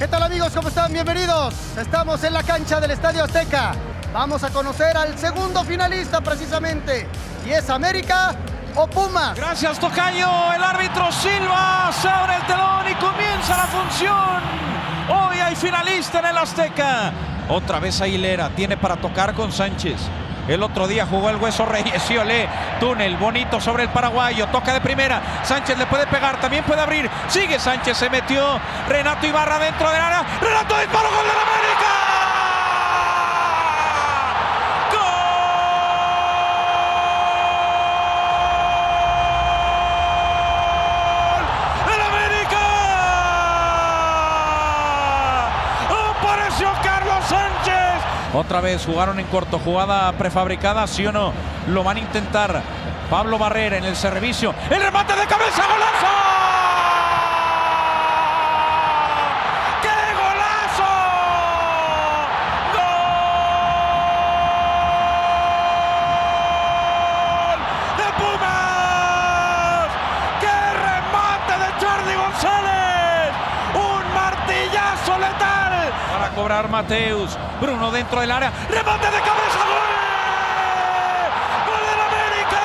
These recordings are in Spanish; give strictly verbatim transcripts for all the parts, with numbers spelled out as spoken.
¿Qué tal, amigos? ¿Cómo están? Bienvenidos. Estamos en la cancha del Estadio Azteca. Vamos a conocer al segundo finalista precisamente. ¿Y es América o Pumas? Gracias, tocayo. El árbitro Silva se abre el telón y comienza la función. Hoy hay finalista en el Azteca. Otra vez Aguilera. Tiene para tocar con Sánchez. El otro día jugó el Hueso Reyes y olé. Túnel bonito sobre el paraguayo. Toca de primera. Sánchez le puede pegar. También puede abrir. Sigue Sánchez. Se metió. Renato Ibarra dentro del área. Renato disparó. Gol de la América. ¡Gol del América! Apareció Carlos Sánchez. Otra vez jugaron en corto, jugada prefabricada, ¿sí o no? Lo van a intentar. Pablo Barrera en el servicio. ¡El remate de cabeza! ¡Golazo! ¡Qué golazo! ¡Gol de Pumas! ¡Qué remate de Jordi González! ¡Un martillazo letal! Para cobrar Mateus. Bruno dentro del área. ¡Remate de cabeza! ¡Gol! ¡Gol del América!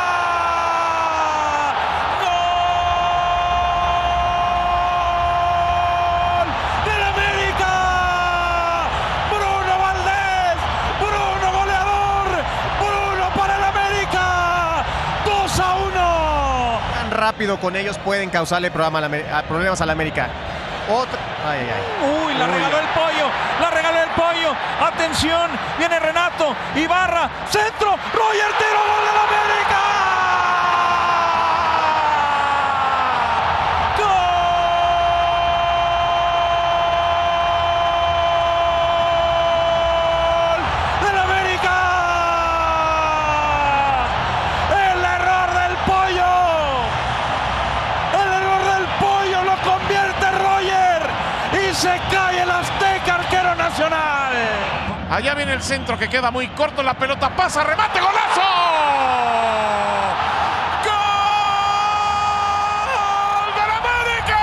¡Gol del América! Bruno Valdés. Bruno goleador. Bruno para el América. dos a uno. Tan rápido con ellos pueden causarle problemas al América. Otra. Ay, ay, ay. Uy, la regaló el pollo. La regaló el pollo. Atención. Viene Renato. Ibarra. Centro. Roger tiro. Gol de la América. Gol de la América. El error del pollo. El error del pollo lo convierte Roger. Y se cae el Azteca, arquero nacional. Allá viene el centro que queda muy corto. La pelota pasa, remate, golazo. ¡Gol de la América!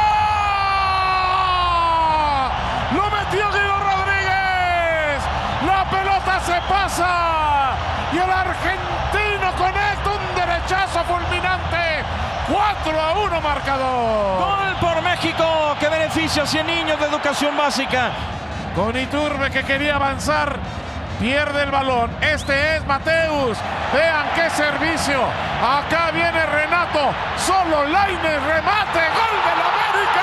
Lo metió Guido Rodríguez. La pelota se pasa. Y el argentino conecta un derechazo fulminante. cuatro a uno marcador. Gol por México que beneficia a cien niños de educación básica. Con Iturbe que quería avanzar, pierde el balón. Este es Mateus. Vean qué servicio. Acá viene Renato. Solo Lainez remate. Gol de la América.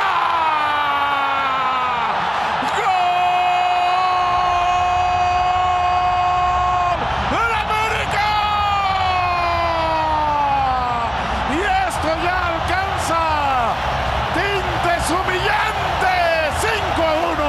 ¡Gol de la América! Y esto ya alcanza tintes humillantes. cinco a uno.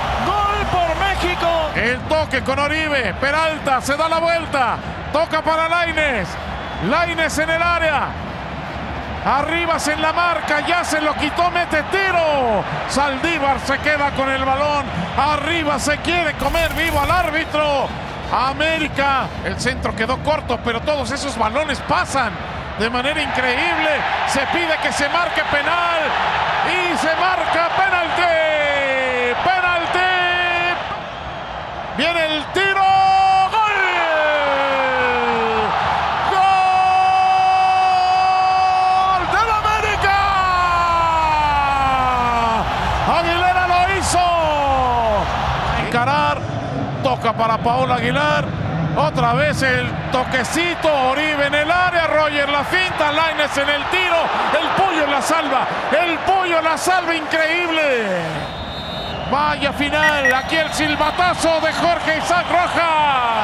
El toque con Oribe. Peralta se da la vuelta. Toca para Lainez. Lainez en el área. Arribas en la marca. Ya se lo quitó. Mete tiro. Saldívar se queda con el balón. Arriba se quiere comer vivo al árbitro. América. El centro quedó corto, pero todos esos balones pasan de manera increíble. Se pide que se marque penal. Y se marca penalti. Penalti. Viene el tiro. ¡Gol! ¡Gol de la América! Aguilera lo hizo. Encarar. Toca para Paola Aguilar. Otra vez el toquecito. Oribe en el área. Roger la finta. Lainez en el tiro. El pollo la salva. El pollo la salva. Increíble. Vaya final, aquí el silbatazo de Jorge Isaac Rojas.